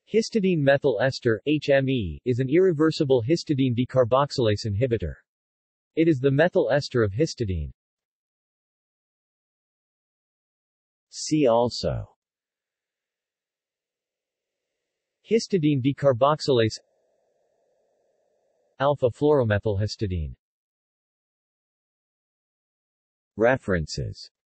Histidine methyl ester (HME) is an irreversible histidine decarboxylase inhibitor. It is the methyl ester of histidine. See also: histidine decarboxylase, alpha-fluoromethylhistidine. References